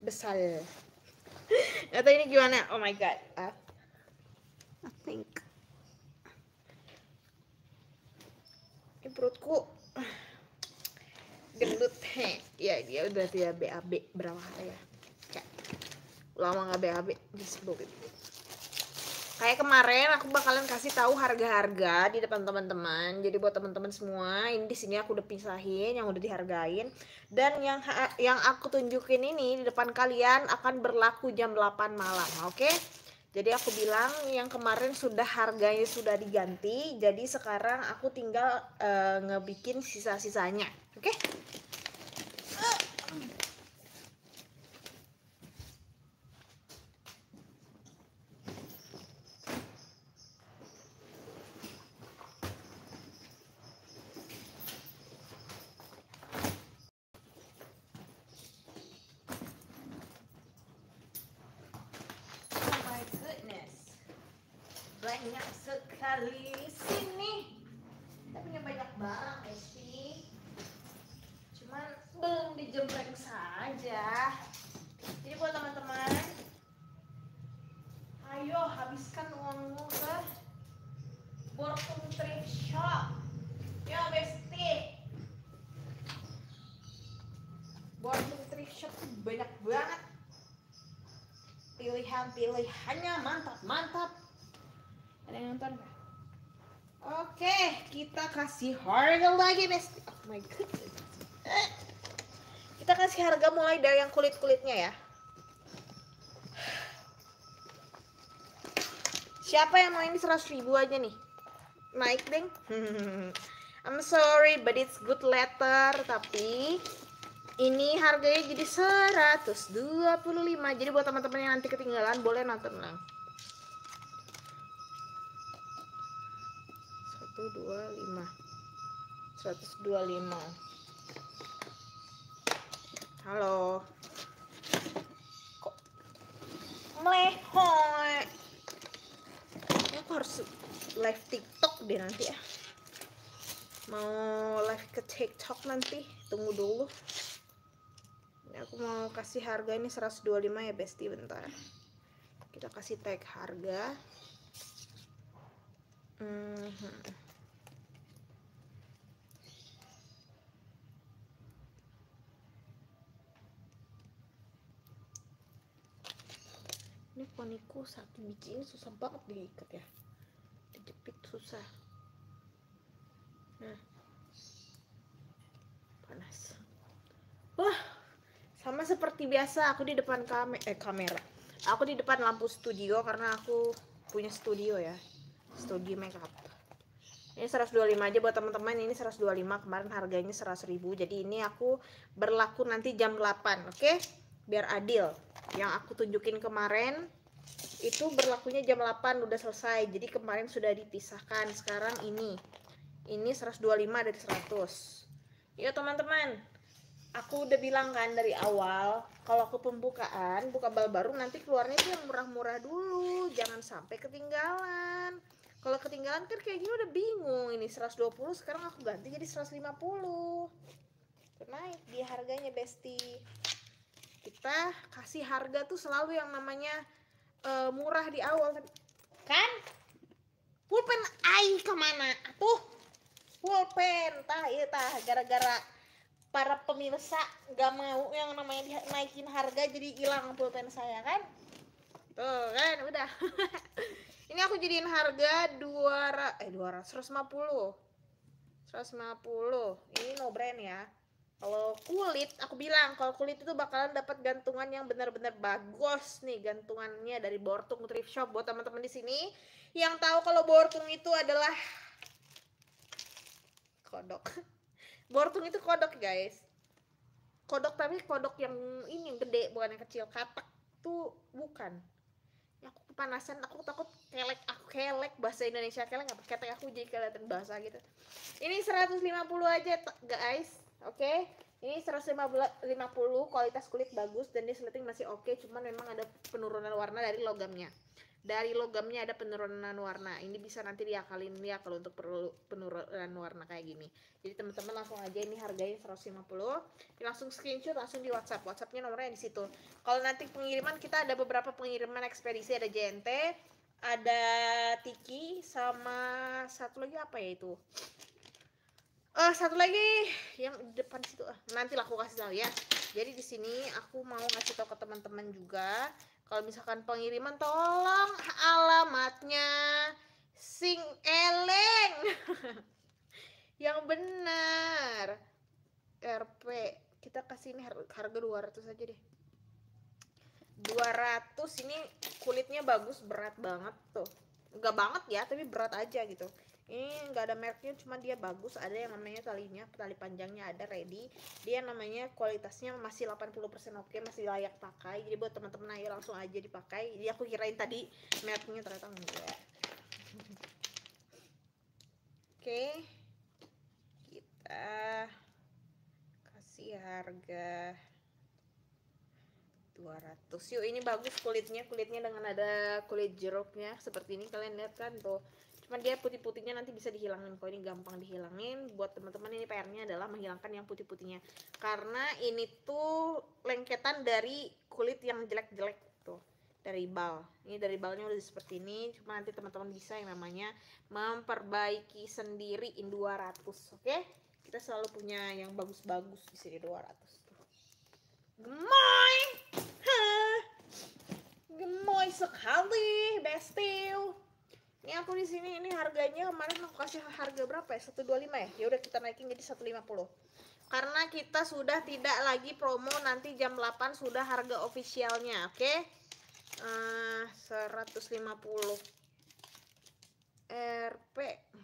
besar. Atau ini gimana? Oh my god. I think ini perutku gendut. Ya dia udah tidak BAB berapa hari ya? Kayak lama nggak BAB di sebelum itu. Kayak kemarin aku bakalan kasih tahu harga-harga di depan teman-teman. Jadi buat teman-teman semua, ini di sini aku udah pisahin yang udah dihargain, dan yang aku tunjukin ini di depan kalian akan berlaku jam 8 malam, oke? Jadi aku bilang yang kemarin sudah harganya sudah diganti, jadi sekarang aku tinggal ngebikin sisa-sisanya, oke? Banyak sekali sini. Kita punya banyak barang sih, cuman belum dijembreng saja. Jadi buat teman-teman, ayo habiskan uangmu ke Borkum Thrift Shop ya besti. Borkum Thrift Shop banyak banget pilihannya, mantap. Ada yang nonton nggak? Oke, kita kasih harga lagi besti. Oh my god. Kita kasih harga mulai dari yang kulit-kulitnya ya. Siapa yang mau ini 100.000 aja nih? Naik deng. I'm sorry but it's good letter, tapi ini harganya jadi 125. Jadi buat teman-teman yang nanti ketinggalan boleh nonton ulang. 125. Halo. Kok melehoy? Aku harus live TikTok deh nanti ya. Mau live ke TikTok nanti, tunggu dulu. Ini aku mau kasih harga ini 125 ya besti, bentar. Kita kasih tag harga. Ini poniku satu biji ini susah banget diikat ya, dijepit susah. Nah, panas. Wah, sama seperti biasa aku di depan kamera. Aku di depan lampu studio karena aku punya studio ya, studio makeup. Ini 125 aja buat teman-teman. Ini 125, kemarin harganya 100.000. Jadi ini aku berlaku nanti jam 8, oke? Biar adil. Yang aku tunjukin kemarin itu berlakunya jam 8 udah selesai. Jadi kemarin sudah dipisahkan. Sekarang ini 125 dari 100. Yuk teman-teman, aku udah bilang kan dari awal, kalau aku pembukaan buka bal baru nanti keluarnya itu yang murah-murah dulu, jangan sampai ketinggalan. Kalau ketinggalan kan kayak gini udah bingung. Ini 120, sekarang aku ganti jadi 150. Naik dia harganya besti. Kita kasih harga tuh selalu yang namanya murah di awal kan. Pulpen ai kemana tuh? Pulpen tah iya tah, gara-gara para pemirsa gak mau yang namanya naikin harga jadi hilang pulpen saya kan. Tuh kan udah. Ini aku jadiin harga 150. Ini no brand ya. Kalau kulit, aku bilang kalau kulit itu bakalan dapat gantungan yang benar-benar bagus nih, gantungannya dari Bortung Thrift Shop. Buat teman-teman di sini yang tahu kalau Bortung itu adalah kodok. Bortung itu kodok guys. Kodok tapi kodok yang ini yang gede, bukan yang kecil. Katak tuh bukan. Aku kepanasan, aku takut kelek bahasa Indonesia kelek apa ketek aku jadi kelihatan bahasa gitu. Ini 150 aja guys. Oke. Ini 150, kualitas kulit bagus dan dia sleting masih oke, cuman memang ada penurunan warna dari logamnya. dari logamnya ada penurunan warna. Ini bisa nanti diakalin ya kalau untuk perlu penurunan warna kayak gini. Jadi teman-teman langsung aja, ini harganya 150. Langsung screenshot, langsung di WhatsApp. WhatsAppnya nomornya di situ. Kalau nanti pengiriman, kita ada beberapa pengiriman ekspedisi, ada JNT, ada Tiki, sama satu lagi apa ya itu? Satu lagi yang di depan situ. Nanti lah aku kasih tahu ya. Jadi di sini aku mau ngasih tahu ke teman-teman juga, kalau misalkan pengiriman tolong alamatnya sing eleng yang benar. RP kita kasih ini harga 200 aja deh. 200. Ini kulitnya bagus, berat banget tuh. Enggak banget ya, tapi berat aja gitu. Ini enggak ada mereknya, cuma dia bagus. Ada yang namanya talinya, tali panjangnya ada ready. Dia namanya kualitasnya masih 80% oke, masih layak pakai. Jadi buat teman-teman ayo langsung aja dipakai. Jadi aku kirain tadi mereknya, ternyata enggak. Oke. Kita kasih harga 200. Yuk, ini bagus kulitnya dengan ada kulit jeruknya seperti ini, kalian lihat kan tuh. Cuman dia putih-putihnya nanti bisa dihilangin kok, ini gampang dihilangin. Buat teman-teman ini PR-nya adalah menghilangkan yang putih-putihnya, karena ini tuh lengketan dari kulit yang jelek-jelek tuh, dari bal. Ini dari balnya udah seperti ini, cuma nanti teman-teman bisa yang namanya memperbaiki sendiri in 200. Oke? Kita selalu punya yang bagus-bagus di sini 200. Gemoy, gemoy sekali, bestil. Ini aku di sini, ini harganya kemarin aku kasih harga berapa ya? 125 ya. Ya udah kita naikin jadi 150. Karena kita sudah tidak lagi promo, nanti jam 8 sudah harga officialnya, oke? 150 RP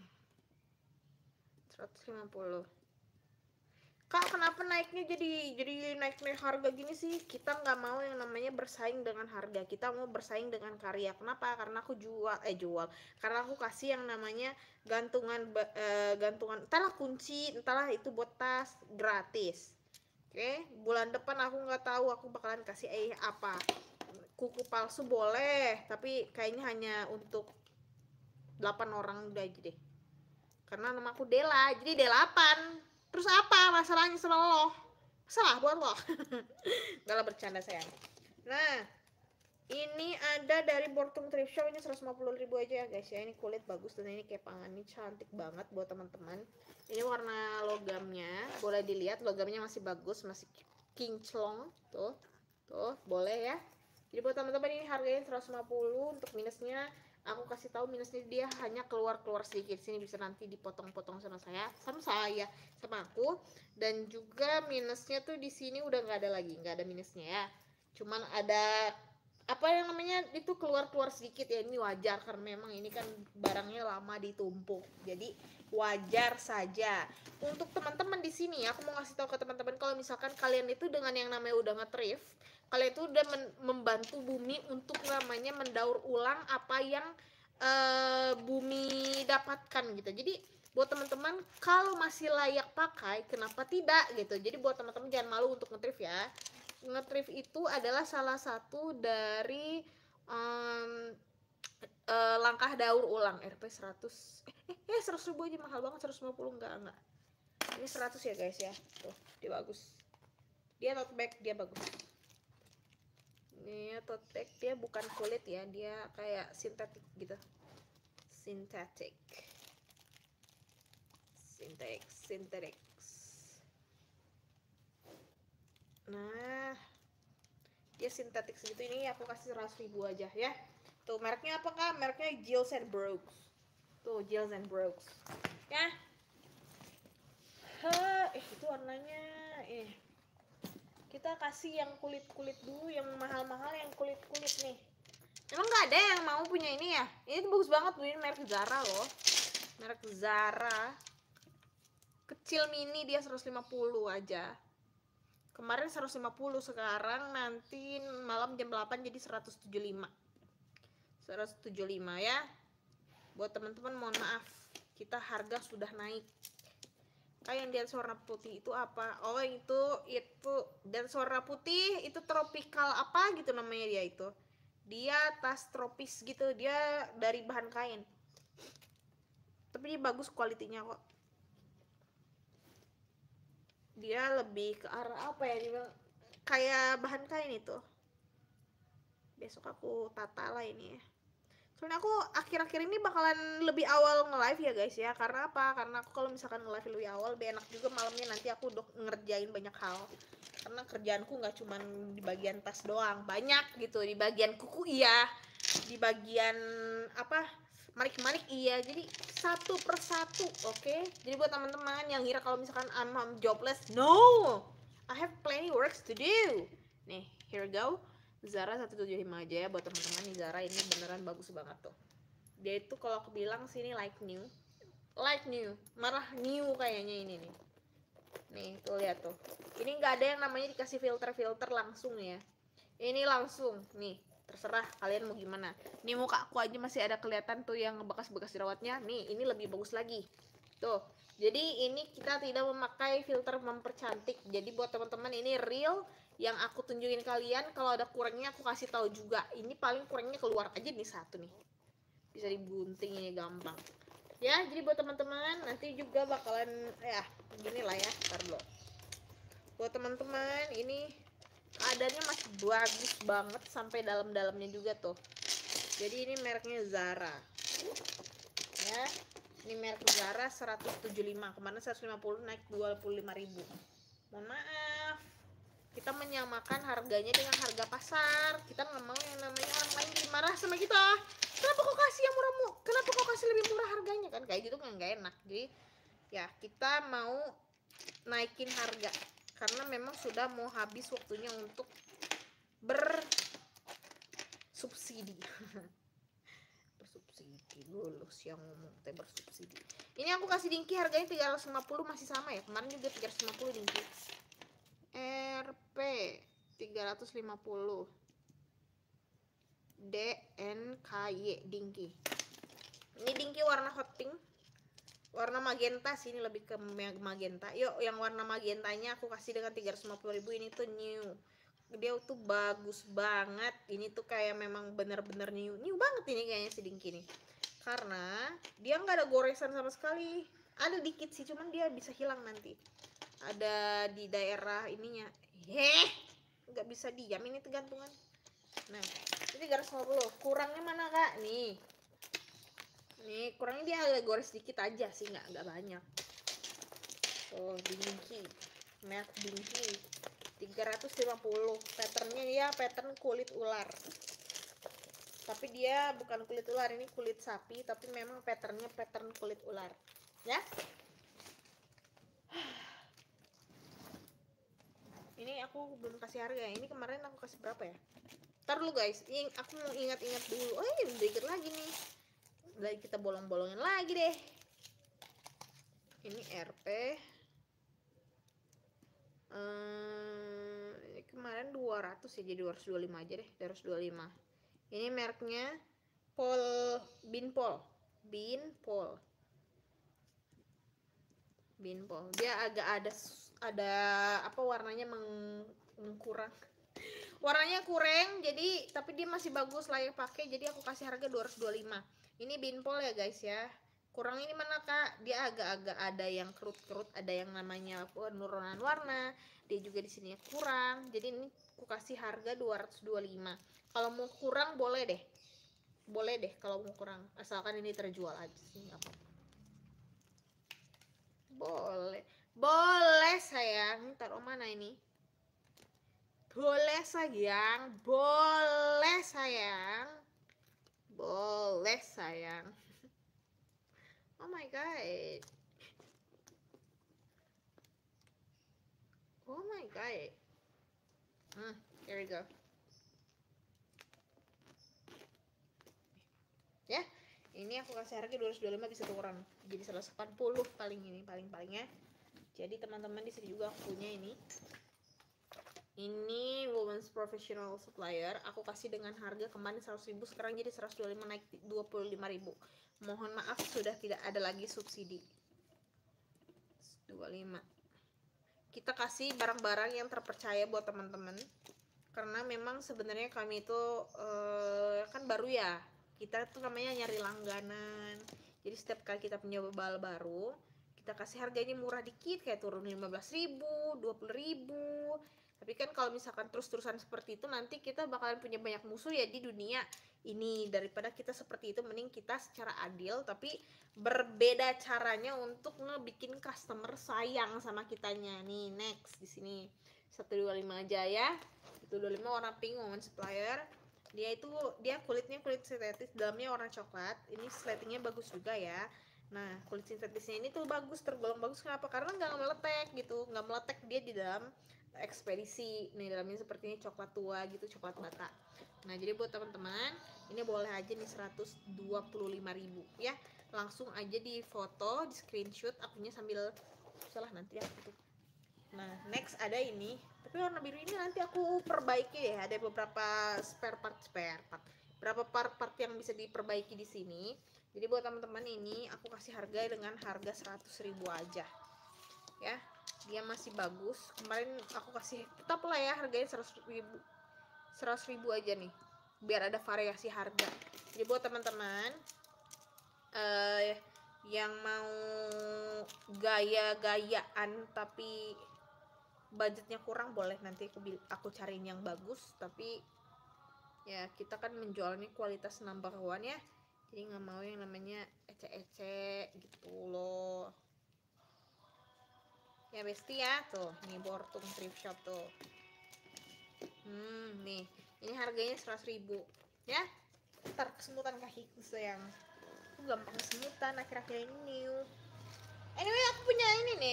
150. Kak, kenapa naiknya jadi naik harga gini sih? Kita nggak mau yang namanya bersaing dengan harga, kita mau bersaing dengan karya. Kenapa? Karena aku jual, karena aku kasih yang namanya gantungan, entahlah kunci, entahlah itu buat tas gratis. Oke, bulan depan aku nggak tahu aku bakalan kasih apa. Kuku palsu boleh, tapi kayaknya hanya untuk 8 orang udah aja deh. Karena nama aku Dela, jadi D8. Terus apa masalahnya sama lo? Salah buat lo. Gak lah, bercanda sayang. Nah, ini ada dari Bortung Thrift Shop, ini 150.000 aja ya guys ya. Ini kulit bagus dan ini kepangan, ini cantik banget buat teman-teman. Ini warna logamnya, boleh dilihat logamnya masih bagus, masih kinclong tuh. Tuh, boleh ya. Jadi buat teman-teman ini harganya 150. Untuk minusnya aku kasih tahu, minusnya dia hanya keluar sedikit. Sini bisa nanti dipotong-potong sama aku. Dan juga minusnya tuh di sini udah nggak ada lagi, nggak ada minusnya ya. Cuman ada apa yang namanya itu keluar sedikit ya. Ini wajar karena memang ini kan barangnya lama ditumpuk, jadi wajar saja. Untuk teman-teman di sini aku mau ngasih tahu ke teman-teman, kalau misalkan kalian itu dengan yang namanya udah nge-thrift, kalian itu udah membantu bumi untuk namanya mendaur ulang apa yang bumi dapatkan gitu. Jadi buat teman-teman kalau masih layak pakai, kenapa tidak gitu. Jadi buat teman-teman jangan malu untuk nge-thrift ya. Nge-thrift itu adalah salah satu dari langkah daur ulang. RP 100 100.000 aja mahal banget. 150 enggak. Ini 100 ya guys ya. Tuh, dia bagus. Dia tote bag, dia bagus. Ini tote bag, dia bukan kulit ya, dia kayak sintetik gitu. Sintetik. Nah, dia sintetik segitu. Ini aku kasih 100.000 aja ya. Tuh, mereknya apa kak? Mereknya Giles and Brooks. Tuh, Giles and Brooks ya. Itu warnanya kita kasih yang kulit dulu, yang mahal-mahal, yang kulit nih. Emang nggak ada yang mau punya ini ya? Ini tuh bagus banget, ini merek Zara loh. Merek Zara. Kecil mini dia 150 aja. Kemarin 150, sekarang nanti malam jam 8 jadi 175. 175 ya. Buat teman-teman mohon maaf, kita harga sudah naik. Kayak yang di atas warna putih itu apa? Oh, itu dan warna putih itu tropical apa gitu namanya dia itu. Dia tas tropis gitu, dia dari bahan kain. Tapi dia bagus kualitinya kok. Dia lebih ke arah apa ya, dia kayak bahan kain itu. Besok aku tata lah ini ya. Soalnya aku akhir-akhir ini bakalan lebih awal nge-live ya guys ya. Karena apa? Karena aku kalau misalkan nge-live lebih awal lebih enak juga malamnya, nanti aku udah ngerjain banyak hal. Karena kerjaanku nggak cuma di bagian tas doang, banyak gitu. Di bagian kuku iya, di bagian apa, manik-manik iya. Jadi satu persatu, oke? Jadi buat teman-teman yang ngira kalau misalkan I'm jobless, no, I have plenty works to do. Nih, here we go. Zara 175 aja ya buat teman-teman. Nih Zara ini beneran bagus banget tuh. Dia itu kalau aku bilang sini like new, malah new kayaknya ini nih. Nih tuh lihat tuh. Ini nggak ada yang namanya dikasih filter langsung ya. Ini langsung nih. Terserah kalian mau gimana. Nih muka aku aja masih ada kelihatan tuh yang bekas-bekas jerawatnya. Nih ini lebih bagus lagi. Tuh. Jadi ini kita tidak memakai filter mempercantik. Jadi buat teman-teman ini real yang aku tunjukin kalian. Kalau ada kurangnya aku kasih tahu juga. Ini paling kurangnya keluar aja nih satu nih. Bisa dibunting ini gampang. Ya, jadi buat teman-teman nanti juga bakalan ya gini lah ya. Ntar dulu. Buat teman-teman ini keadaannya masih bagus banget sampai dalam-dalamnya juga tuh. Jadi ini mereknya Zara. Ya. Ini merek Zara 175, kemarin 150 naik 25.000. Mohon maaf, kita menyamakan harganya dengan harga pasar. Kita nggak mau yang namanya orang lain jadi marah sama kita. Kenapa kok kasih yang murah, kenapa kok kasih lebih murah harganya, kan kayak gitu kan nggak enak. Jadi ya kita mau naikin harga karena memang sudah mau habis waktunya untuk bersubsidi. Bersubsidi lulus yang ngomong teh bersubsidi. Ini aku kasih Dinky harganya 350 masih sama ya. Kemarin juga 350 Dinky. RP 350. DNKY Dinky. Ini Dinky warna hot pink. Warna magenta sih, ini lebih ke magenta. Yuk, yang warna magentanya aku kasih dengan 350.000. Ini tuh new. Dia tuh bagus banget. Ini tuh kayak memang bener-bener new banget ini kayaknya si Dinky nih. Karena dia nggak ada goresan sama sekali. Ada dikit sih, cuman dia bisa hilang nanti. Ada di daerah ininya. Nggak bisa diam ini tergantungan. Nah, ini 350. Kurangnya mana kak? Nih, kurangnya dia agak gores dikit aja sih, nggak banyak. Oh, Dinky, merek Dinky 350. Patternnya ya pattern kulit ular, tapi dia bukan kulit ular, ini kulit sapi, tapi memang patternnya pattern kulit ular ya. Ini aku belum kasih harga ya. Ini kemarin aku kasih berapa ya? Ntar dulu guys, aku mau ingat-ingat dulu. Oh ini udah dikit lagi nih. Udah kita bolong-bolongin lagi deh. Ini RP. Ini kemarin 200 ya, jadi 225 aja deh. 225. Ini mereknya Binpol. Dia agak ada apa warnanya mengkurang. Warnanya kurang, jadi tapi dia masih bagus layak pakai, jadi aku kasih harga 225. Ini Binpol ya guys ya. Kurang ini mana kak? Dia agak-agak ada yang kerut-kerut, ada yang namanya penurunan warna. Dia juga di sini kurang. Jadi ini aku kasih harga 225. Kalau mau kurang boleh deh. Boleh deh kalau mau kurang, asalkan ini terjual aja sih, nggak apa-apa. Boleh sayang. Taruh mana ini? Boleh sayang, boleh sayang, boleh sayang. Oh my god, oh my god. Here we go. Ya, ini aku kasih harga 225, bisa kurang jadi 180 paling ini paling-palingnya. Jadi teman-teman di sini juga aku punya ini. Ini Women's Professional Supplier. Aku kasih dengan harga kemarin 100.000, sekarang jadi 125, naik 25.000. Mohon maaf sudah tidak ada lagi subsidi. 25. Kita kasih barang-barang yang terpercaya buat teman-teman. karena memang sebenarnya kami itu kan baru ya, kita tuh namanya nyari langganan. Jadi setiap kali kita punya bal baru, kita kasih harganya murah dikit, kayak turun 15.000, 20.000. Tapi kan kalau misalkan terus-terusan seperti itu, nanti kita bakalan punya banyak musuh ya di dunia ini. Daripada kita seperti itu, mending kita secara adil tapi berbeda caranya untuk ngebikin customer sayang sama kitanya. Nih, next di sini 125 aja ya. 125 warna pink, woman supplier. Dia kulitnya kulit sintetis, dalamnya warna coklat. Ini slatingnya bagus juga ya. Nah, kulit sintetisnya ini tuh bagus, tergolong bagus. Kenapa? Karena nggak meletek gitu, nggak meletek dia di dalam ekspedisi. Nih, dalamnya seperti ini coklat tua gitu, coklat bata. Nah, jadi buat teman-teman, ini boleh aja nih 125.000 ya. Langsung aja di foto, di screenshot akunnya sambil salah nanti aku tutup. Nah, next ada ini. Tapi warna biru ini nanti aku perbaiki ya. Ada beberapa spare part. Berapa part yang bisa diperbaiki di sini. Jadi buat teman-teman ini aku kasih harga dengan harga 100.000 aja. Ya, dia masih bagus. Kemarin aku kasih tetap lah ya harganya 100.000. 100.000 aja nih. Biar ada variasi harga. Jadi buat teman-teman yang mau gaya-gayaan tapi budgetnya kurang, boleh nanti aku cariin yang bagus. Tapi ya kita kan menjualnya kualitas number one ya, jadi nggak mau yang namanya ece-ece gitu loh ya besti ya. Tuh nih Bortung thrift shop tuh. Nih ini harganya 100.000 ya. Ntar kesemutan kakiku sayang, aku gampang kesemutan akhir-akhir ini. Anyway, aku punya ini nih,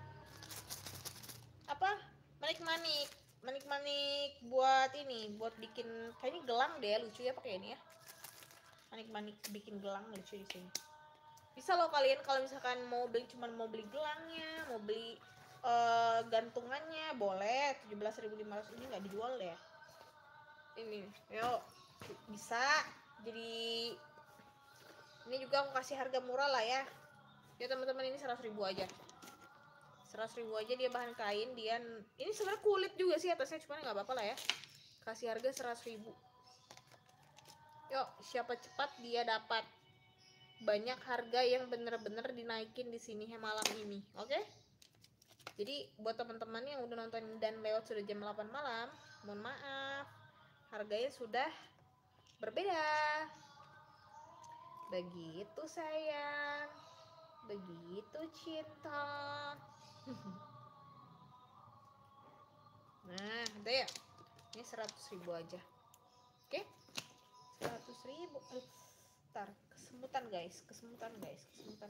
apa, manik-manik buat ini, buat bikin kayaknya gelang deh, lucu ya pakai ini ya. Manik-manik bikin gelang lucu di sini. Bisa loh kalian kalau misalkan mau beli gelangnya, mau beli gantungannya, boleh. 17.500 ini nggak dijual deh. Ini, yuk bisa. Jadi ini juga aku kasih harga murah lah ya. Ya teman-teman, ini 100.000 aja. 100.000 aja dia bahan kain, dia ini sebenarnya kulit juga sih atasnya, cuman nggak apa-apa lah ya. Kasih harga 100.000. Yuk, siapa cepat dia dapat. Banyak harga yang bener-bener dinaikin di sini malam ini, oke? Jadi buat teman-teman yang udah nonton dan lewat sudah jam 8 malam, mohon maaf, harganya sudah berbeda. Begitu sayang, begitu cinta. Nah, udah ya. Ini 100.000 aja. Oke? 100.000. Ntar kesemutan guys. Kesemutan guys.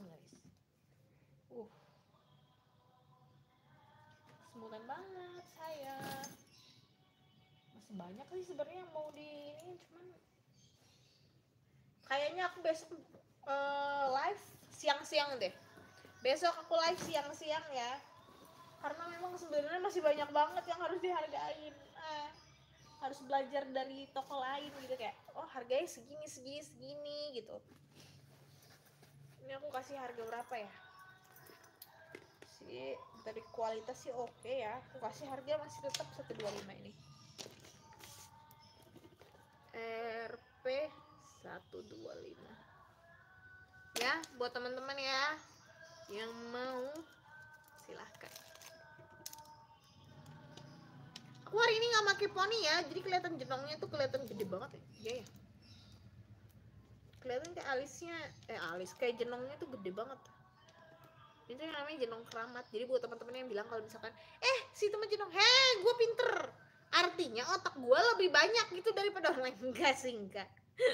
Kesemutan banget saya. Masih banyak sih sebenarnya yang mau di ini, cuman kayaknya aku besok live siang-siang deh. Besok aku live siang-siang ya. Karena memang sebenarnya masih banyak banget yang harus dihargain. Harus belajar dari toko lain gitu, kayak oh harganya segini gitu. Ini aku kasih harga berapa ya? Sih dari kualitas sih oke ya. Aku kasih harga masih tetap 125 ini. RP 125. Ya, buat teman-teman ya yang mau silahkan. Aku hari ini nggak pakai poni ya, jadi kelihatan jenongnya tuh kelihatan gede banget ya. Iya ya. Kelihatan kayak alis kayak jenongnya tuh gede banget. Itu yang namanya jenong keramat. Jadi buat teman-teman yang bilang kalau misalkan si teman jenong, gue pinter, artinya otak gue lebih banyak gitu daripada orang lain. Enggak sih, enggak.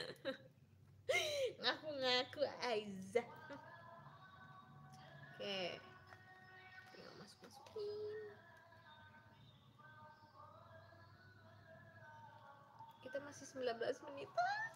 Ngaku-ngaku aja. Oke, tinggal masukin. Kita masih 19 menit.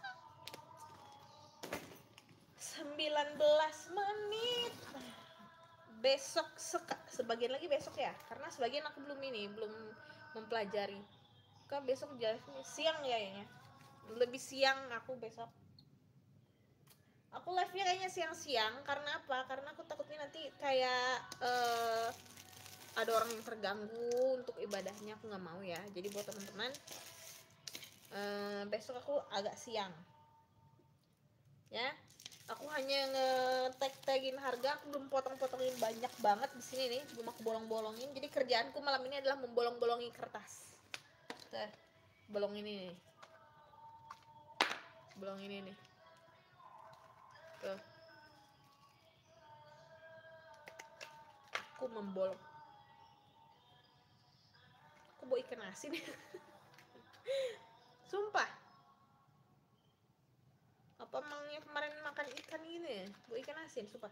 19 menit. Besok sebagian lagi besok ya, karena sebagian aku belum mempelajari. Kan besok siang kayaknya. Lebih siang aku besok. Aku live-nya kayaknya siang-siang. Karena apa? Karena aku takutnya nanti kayak ada orang yang terganggu untuk ibadahnya, aku nggak mau ya. Jadi buat teman-teman, besok aku agak siang ya. Aku hanya nge-tag-tagin harga, aku belum potong-potongin banyak banget di sini nih, belum aku bolong-bolongin. Jadi kerjaanku malam ini adalah membolong-bolongi kertas. Tuh, bolong ini nih. Bolong ini nih. Tuh. Aku membolong. Aku bawa ikan asin. Sumpah. Apa emangnya kemarin makan ikan gini ya? Bawa ikan asin, sumpah.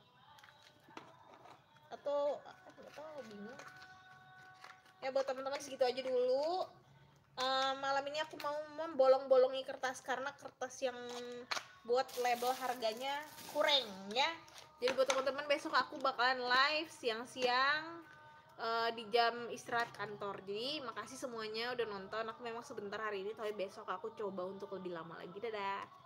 Atau nggak tahu, bingung. Ya buat teman-teman segitu aja dulu. Malam ini aku mau membolong-bolongi kertas karena kertas yang buat label harganya kurang ya. Jadi buat teman-teman, besok aku bakalan live siang-siang di jam istirahat kantor. Jadi makasih semuanya udah nonton. Aku memang sebentar hari ini, tapi besok aku coba untuk lebih lama lagi. Dadah.